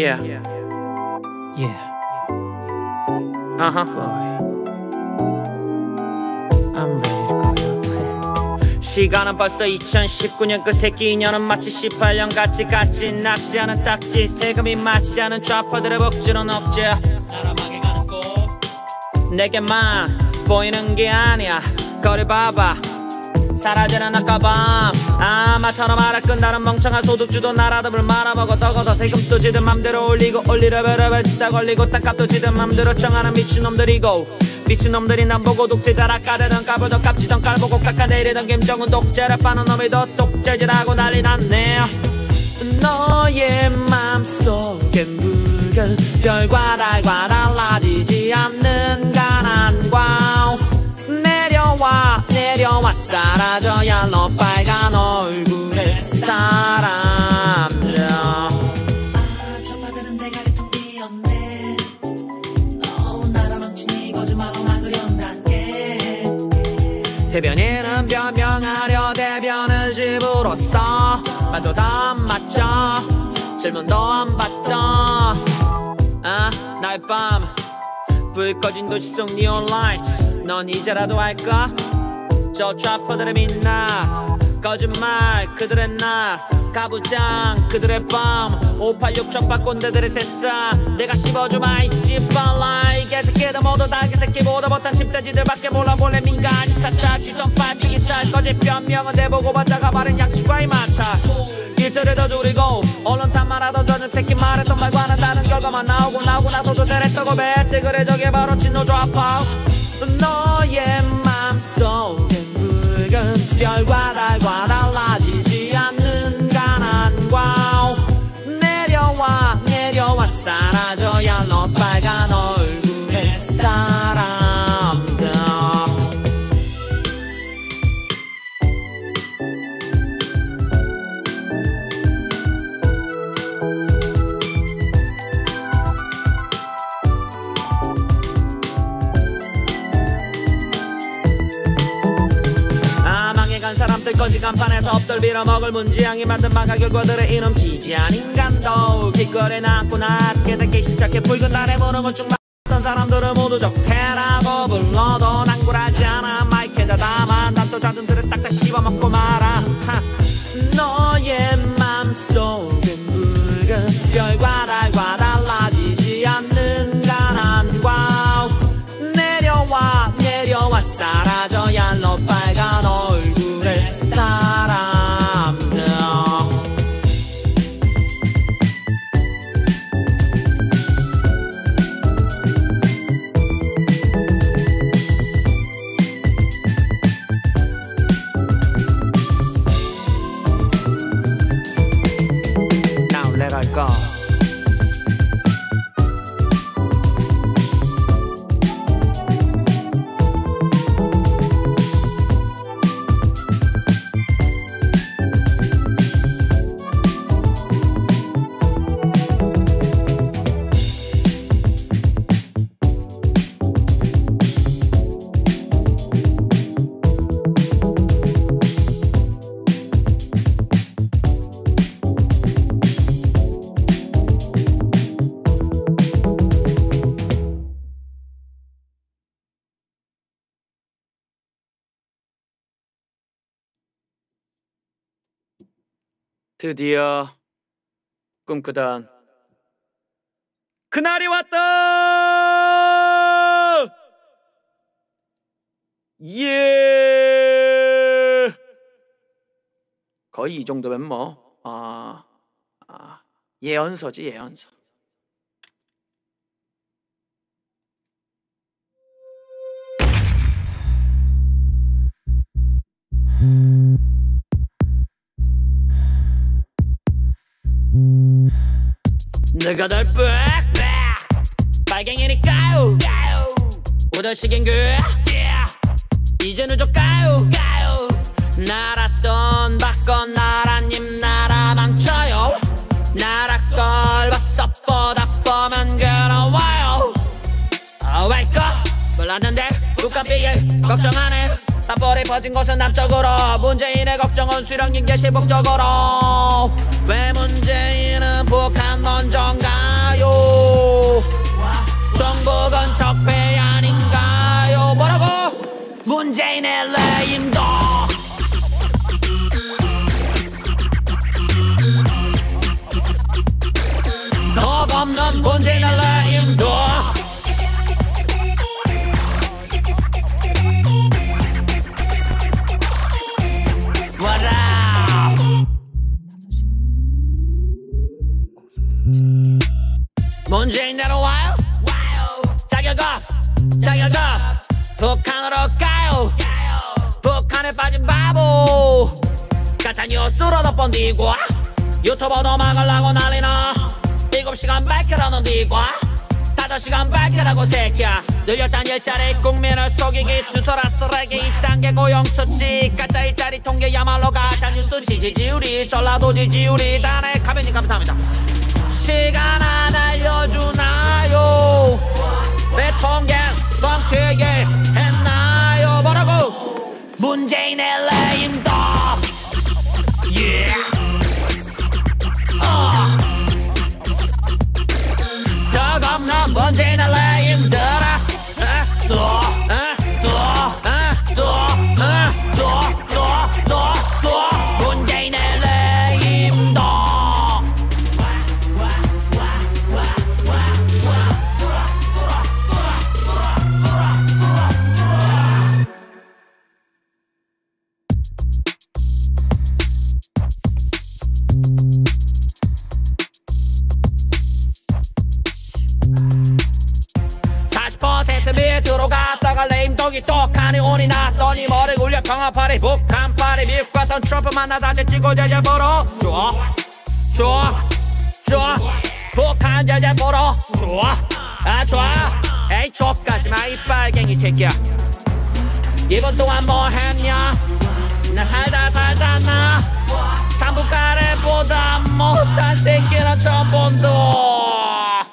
Yeah. Yeah. Uh-huh. I'm ready to go. 시간은 벌써 2019년 그 새끼 인연은 마치 18년 같이 납치하는 딱지 세금이 맞지 않은 좌파들의 복지는 없지. 나라망에 가는 꽃 내게만 보이는 게 아니야. 거리 봐봐 사라지는 아까밤 아마처럼 알아 끝나는 멍청한 소득주도 나라들을 말아먹어 덕어서 세금도 지들 맘대로 올리고 올리려벨 짓다 걸리고 땅값도 지들 맘대로 정하는 미친놈들이고 미친놈들이 난 보고 독재자라 까대던 까불던 깝치던 깔보고 깎아내리던 김정은 독재를 파는 놈이 더 독재질하고 난리 났네. 너의 맘속엔 붉은 별과 달과 달라지지 않는 가난과 내려와 사라져야 너 빨간 얼굴의 사람들. 좌파들은 대가리 텅 비었네. 너 나라 망치니 거짓말로 막으려는 단계. 대변인은 변명하려 대변을 집으로써 말도 다 안 맞죠. 질문도 안 받죠. 날 밤 불 꺼진 도시 속 니온 라이트 넌 이제라도 알까? 저 좌파들의 민낯 거짓말 그들의 낮 가부장 그들의 밤 586 좌파 꼰대들의 새싹 내가 씹어주마 이 씨발라 이 개새끼들 모두 다 개새끼보다 못한 집돼지들밖에 몰라 몰래 민간이 사찰 지선 빨비기 찰 거짓 변명은 대보고 받다가 바른 약식과의 마찰 일절에 더 줄이고 언론 탓만하던 저즘 새끼 말했던 말과는 다른 결과만 나오고 나서도 잘했다고 배지 그래 저게 바로 친노 좌파. 너의 맘속엔 붉은 별과 달과 달라지지 않는 가난과 내려와 사라져야 너 빨간 얼굴의 사람들. 간 사람들 거지 간판에서 엎덜 빌어먹을 문지양이 만든 망가 결과들의 이놈 지지한 인간도 길거리에 남고 나스게 듣기 시작해 붉은 달에 무릎을 쭉 맞던 사람들을 모두 적해라고 불러도 난굴하지 않아 마이크에다 담아 난또 자존들을 싹 다 씹어먹고 말아. 너의 맘속은 붉은 별과 달과 달라지지 않는 가난과 내려와 사라져야 너 빨간 얼굴의 사람들. Now let her go. 드디어 꿈꾸던 그날이 왔다. 예. 거의 이 정도면 뭐 예언서지 예언서. 내가 널 빽빽 빨갱이니까요 우더식인 그 이제 늦었까요 날았던 바꿔 나라님 나라 망쳐요 나라 걸 봤어 뻗어 보면 괴로워요 왜일까 몰랐는데 국가비에 걱정 안 해 산불이 퍼진 곳은 남쪽으로 문재인의 걱정은 수령인 게 시복적으로 왜 문재인은 북한 먼저인가 아닌가요? 전국은 적폐 아닌가요? 뭐라고? 문재인의 레임도 더 없는 문재인의 레임도 문재인 내려와요? 자격없 북한으로 가요 북한에 빠진 바보 가짜 뉴스로 덮번디고 유튜버도 막으려고 난리나 7시간 밝혀라는 니과 5시간 밝혀라고 새끼야 늘렸단 일자리 국민을 속이기 주터라 쓰레기 2단계 고용수치 가짜 일자리 통계야말로 가짜 뉴스 지지율이 전라도 지지율이 다네 가면님 감사합니다 시간 안 알려주나요 내 통계 뻥튀기 했나요 뭐라고 문재인의 레임도 yeah. 저겁는 문재인의 레임들아 또 문재인의 레임도 밑으로 갔다가 레임덕이 떡하니 운이 났더니 머리 굴려 평화파리 북한파리 미국 가선 트럼프 만나다 찍고 제재 보러 좋아 북한 제재 보러 좋아 에이 족가지마 이 빨갱이 새끼야 이번 동안 뭐 했냐 나 살다 나 삼부가래보다 못한 새끼는 처음 본다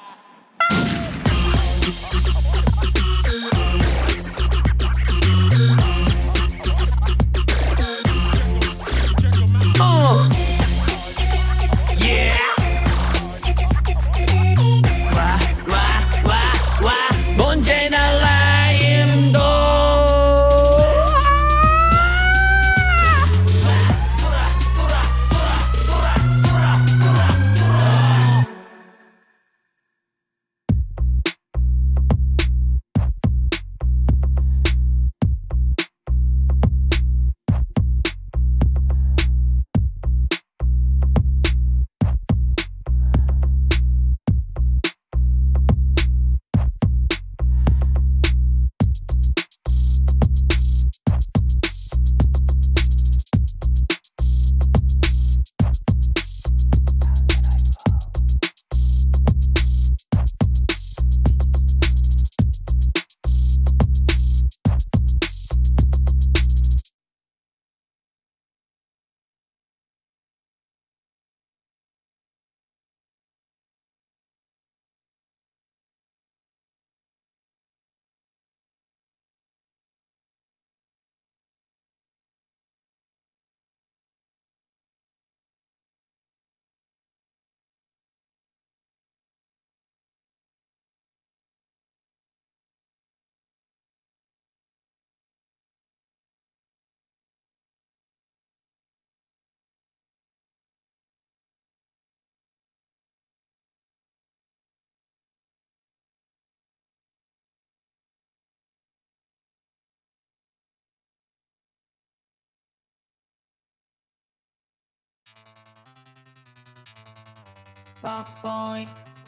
Box boy.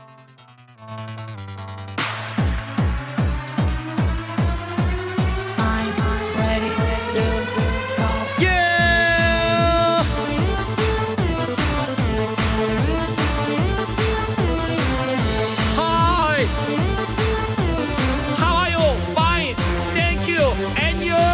I'm ready to go. Yeah! Hi! How are you? Fine. Thank you. And you?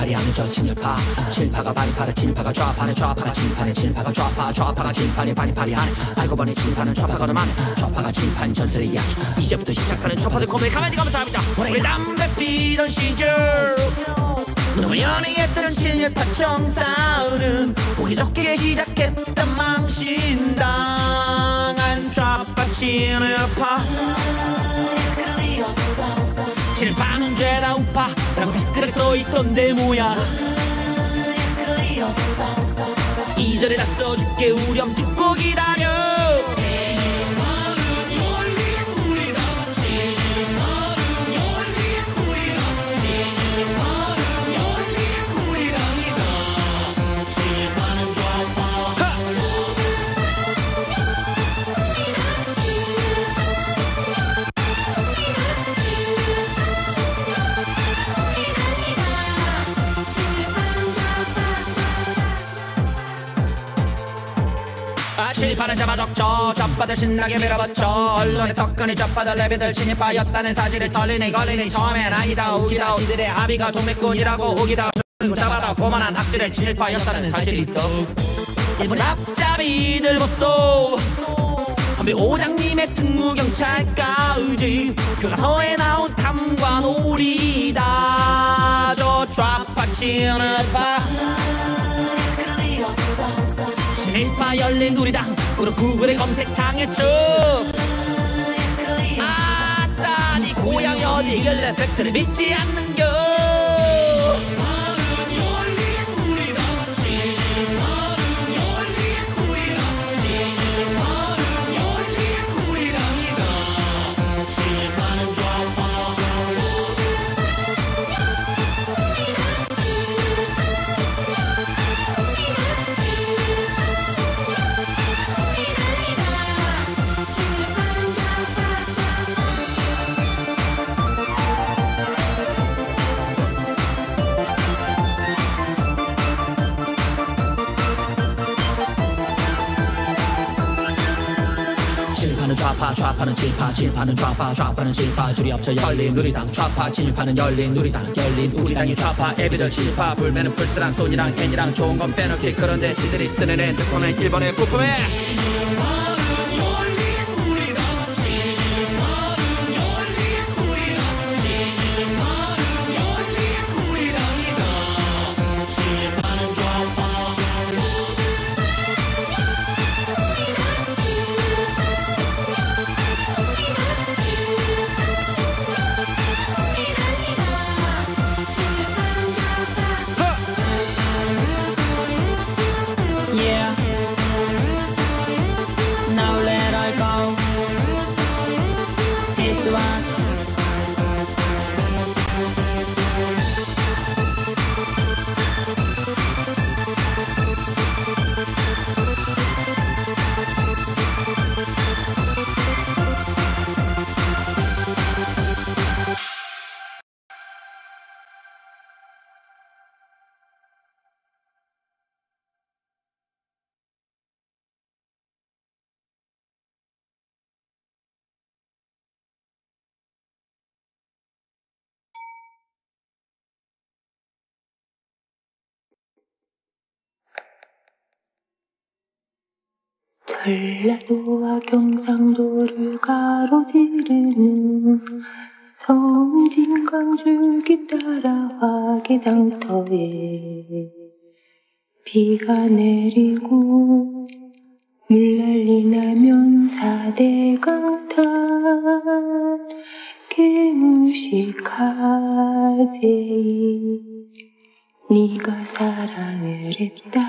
파리파리 하는 저 진열파 진파가 파리파리 진파가 좌파네 좌파가 진파네 진파가 좌파 좌파가 진파네 파리파리 하네 알고 보니 진파는 좌파가 더 많네 좌파가 진파인 전설이야 이제부터 시작하는 좌파들 코너에 가만히 감사합니다 우리 담배 피던 시절 너무 연애했던 진열파 청사는 보기 좋게 시작했던 망신당한 좌파 진열파 진열파는 죄다 우파라고 댓글에 써있던데 뭐야 이전에다 써줄게 우렴 듣고 기다려 진파는 잡아적죠 좌파들 신나게 밀어붙여 언론에 떡하니 좌파들 레비들 진입하였다는 사실을 털리니 걸리니 처음엔 아니다 우기다 지들의 합의가 동맥군이라고 우기다 잡아다 고만한 학질의 진입하였다는 사실이 또 일본 앞잡이들 못쏘 건배 오장님의 특무경찰과 의지 교과서에 나온 탐관 오리다 저 좌파 진입파 진파 열린 우리당 그룹 구글의 검색창에 쭉 아따 니 고향이 어디길래 팩트를 믿지 않는겨 좌파 좌파는 진파 진파는 좌파 좌파는 진파 줄이 합쳐 열린 우리당 좌파 진파는 열린 우리당 열린 우리당이 좌파 애비들 진파 불매는 불스랑 손이랑 캔이랑 좋은 건 빼놓기 그런데 지들이 쓰는 핸드폰은 일본의 부품에 전라도와 경상도를 가로지르는 섬진강줄기 따라 화개장터에 비가 내리고 물난리 나면 사대강탄 개무식하지 네가 사랑을 했다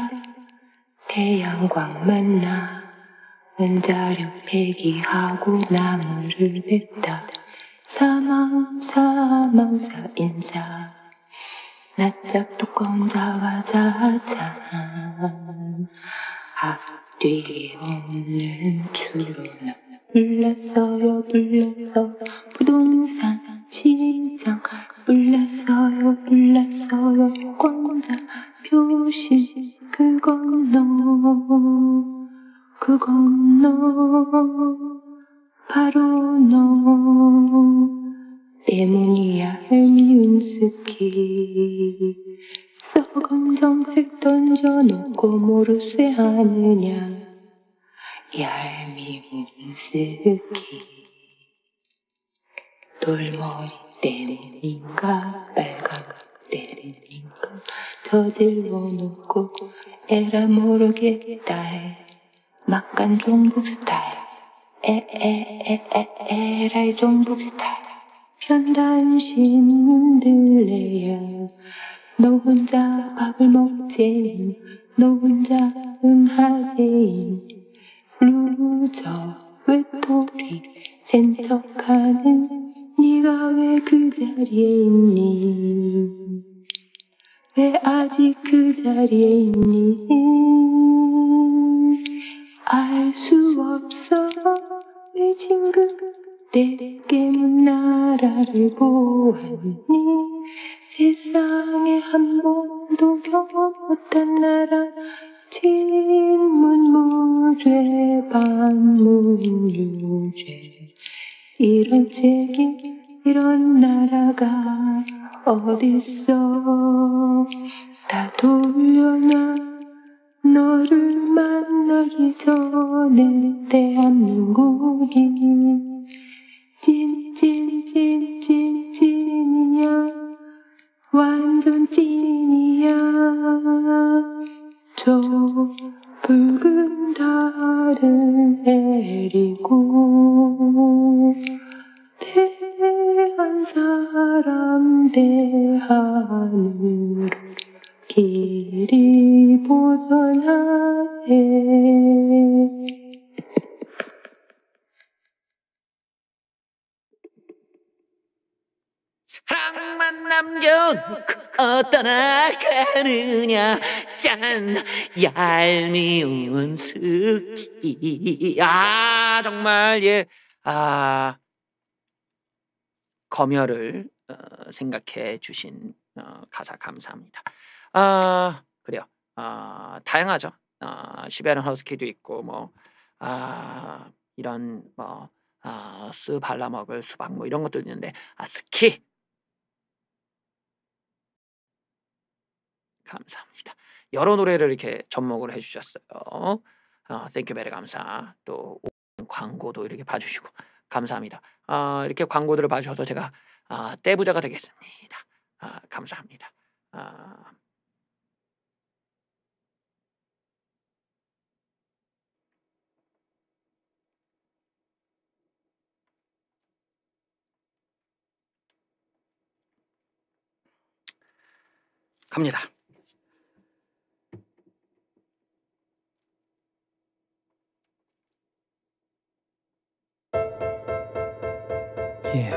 태양광 만나 원자력 폐기하고 나무를 뱉다 사망사 인사 낯짝 두꺼운 자화자찬 앞뒤 없는 추로나 불났어요 불났어 부동산 시장 불났어요 불났어요 광자 표시 그건 너 바로 너 때문이야 헬미운스키 검정색 던져놓고 모르쇠 하느냐 얄미운 스키 돌머리 때문인가 빨간 때문인가 저질러 놓고 에라 모르겠다 막간 종북 스타일 에라이 종북 스타일 편단심 문들레야 너 혼자 밥을 먹지 너 혼자 응하지 루저 외톨이 센척하는 네가 왜 그 자리에 있니 왜 아직 그 자리에 있니 알 수 없어 왜 징긋 내게 나라를 보았니 세상에 한 번도 경험 못한 나라 친문무죄 반문유죄 이런 책임 이런 나라가 어딨어 다 돌려놔 너를 만나기 전에 대한민국이 찐이야 완전 찐이야 저 붉은 달을 내리고 대한 사람 대하늘로 길이 보전하세 사랑만 남겨놓고 떠나가느냐 짠 얄미운 스키 정말 검열을 생각해 주신 가사 감사합니다. 그래요. 다양하죠. 시베리안 허스키도 있고 뭐 이런 뭐 스 발라먹을 수박 뭐 이런 것도 있는데 스키 감사합니다. 여러 노래를 이렇게 접목을 해주셨어요. 땡큐 베리 감사. 또 광고도 이렇게 봐주시고 감사합니다. 이렇게 광고들을 봐주셔서 제가 떼부자가 되겠습니다. 감사합니다. 갑니다. Yeah,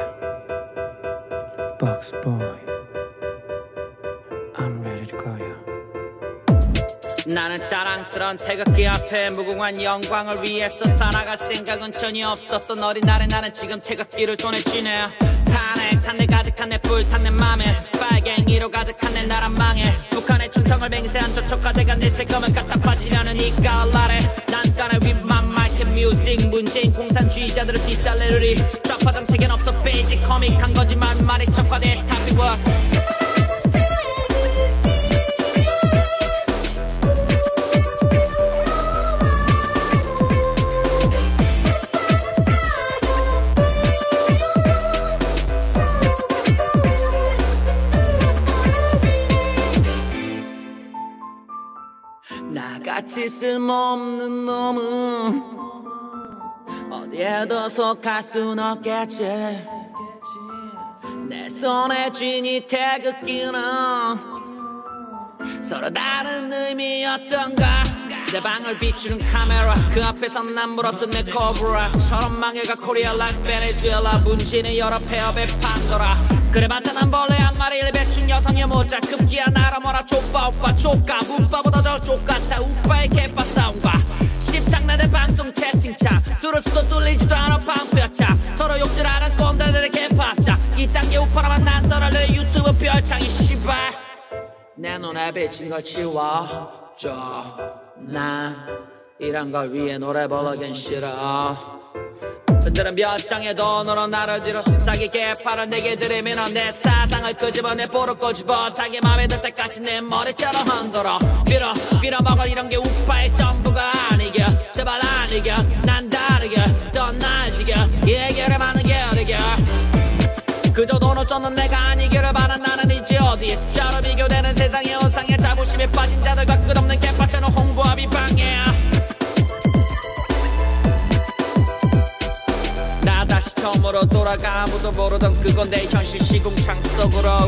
Box Boy, I'm ready to go, yeah. 나는 자랑스런 태극기 앞에 무궁한 영광을 위해서 살아갈 생각은 전혀 없었던 어린 날에 나는 지금 태극기를 손에 쥐네. 탄내 가득한 내 불탄 내 맘에 빨갱이로 가득한 내 나라 망해. 북한의 충성을 맹세한 저촉과대가 내 새검을 갖다 빠지려는 이 가을 아래 난간의 윗만 마이크 뮤직 문재인 공산주의자들을 비쌀레르리 좌파 정책엔 없어 베이직 코믹한 거짓말 말이 척과대 타비워 나같이 쓸모없는 놈은 어디에도 속할 순 없겠지. 내 손에 쥔 이 태극기는 서로 다른 의미였던가. 내 방을 비추는 카메라 그 앞에선 난 물었던 내 코브라. 저런 망해가 코리아 like 베네수엘라. 문제는 여러 폐업의 판도라. 그래봤자 난 벌레 한 마리를 배춘 여성의 모자. 급기야 나라 뭐라 족바 오빠 족가. 문바보다 더 족같아 우빠의 개빠 싸움과 십장난의 방송 채팅창 들을 수도 뚫리지도 않아 방패차. 서로 욕질하는 꼰대들의 개파차. 이 단계 우파라만 난 떠날래 유튜브 별창이 씨발. 내 눈에 비친 걸 치워줘. 난 이런 걸 위해 노래 부르긴 싫어. 그들은 몇 장의 돈으로 나를 뒤로 자기 개파를 내게 들이밀어 내 사상을 끄집어내 볼을 꼬집어 자기 맘에 들 때까지 내 머리처럼 흔들어 빌어먹을 이런 게 우파의 전부가 아니게 제발 안 이겨 난 다르게 더 나아지게 얘기를 많은 게 어리게 그저 돈을 쫓는 내가 아니기를 바란 나는 이제 어디 저로 비교되는 세상의 우상에 자부심에 빠진 자들과 끝없는 개파처럼 홍보와 비방해 나 다시 처음으로 돌아가 아무도 모르던 그건 내 현실 시궁창 속으로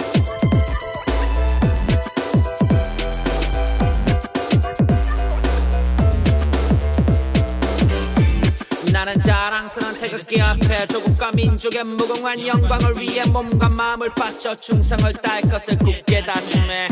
나는 자랑스러운 태극기 앞에 조국과 민족의 무궁한 영광을 위해 몸과 마음을 바쳐 충성을 다할 것을 굳게 다짐해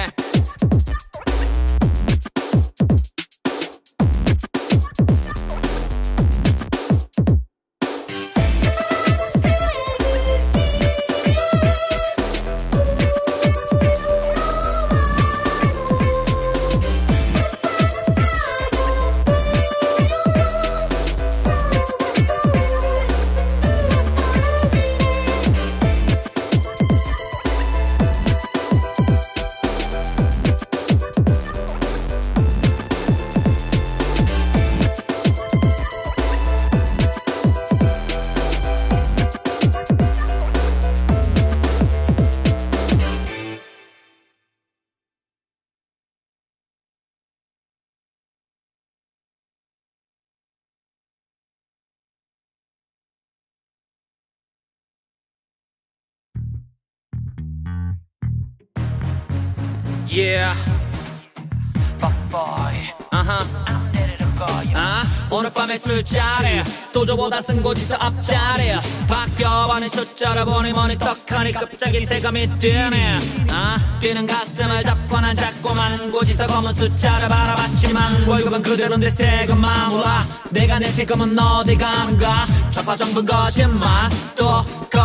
Yeah, box boy. I'm ready to go. 오늘 밤에 술자리 소주보다 쓴고지서 앞자리 바뀌어버린 숫자를 보니 뭐니 떡하니 갑자기 세감이 뛰네 뛰는 가슴을 잡고 난 자꾸만 고지서 검은 숫자를 바라봤지만 월급은 그대로인데 세금만 몰라 내가 내 세금은 어디 가는가 좌파 정부 거짓말 또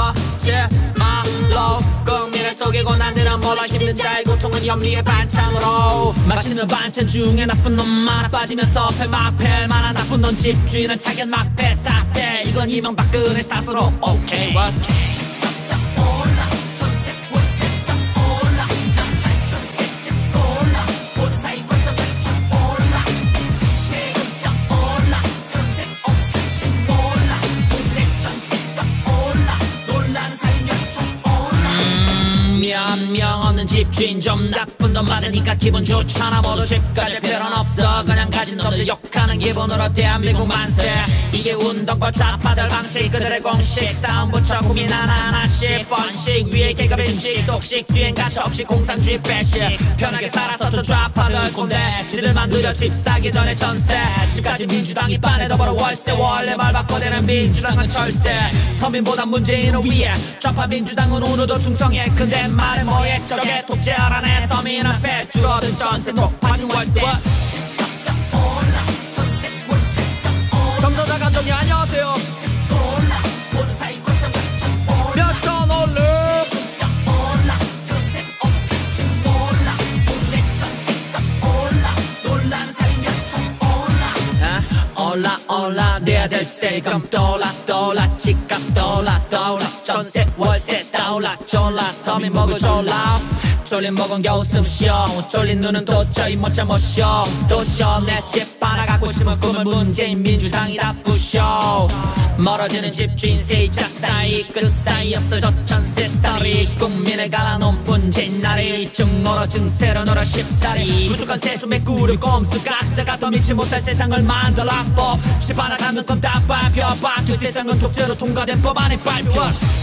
거짓말로 국민을 속이고 나들은 몰라 힘든 자의 고통은 염리의 반찬으로 맛있는 반찬 중에 나쁜 놈 하나 빠지면서 패 만한 나쁜 놈 집주인은 타겟 막패 탓해 이건 이명박근혜 탓으로 오케이 명 없는 집주인 좀 나쁜 돈 받으니까 기분 좋잖아 모두 집 가질 필요는 없어 그냥 가진 놈들 욕하는 기분으로 대한민국 만세 이게 운동과 좌파들 방식 그들의 공식 싸움 붙여 고민 하나씩 번식 위에 계급 인식 독식 뒤엔 가차없이 공산주의 배식 편하게 살아서 저 좌파들 꼰대 지들만 느려 집 사기 전에 전세 집까지 민주당이 빠내더 벌어 월세 원래 말 바꿔대는 민주당은 철새 서민보다 문재인을 위해 좌파 민주당은 오늘도 충성해 근데 말해 뭐해 저게 독재하라네 서민 앞에 줄어든 전세 높아진 월세 정서자 감독님 안녕하세요 몇천 올래 올라 내 아들 세금 떠올라 집값 떠올라 전세 월세 떠올라 졸라 서민 먹을 졸라 쫄린 목은 겨우 숨 쉬어 쫄린 눈은 도저히 못 참으셔 또 쉬어 내 집 하나 갖고 싶은 꿈을 문재인 민주당이 다 부셔 멀어지는 집주인 세입자 사이 그 사이 없어져 전세살이 국민을 갈아놓은 문재인 나리 증오로 증세로 놀아 쉽사리 부족한 세수 메꾸를 꼼수 각자가 더 미치 못할 세상을 만들어 법 집 하나 갖는 건 다 밟혀 바뀌어 세상은 독재로 통과된 법 안에 발표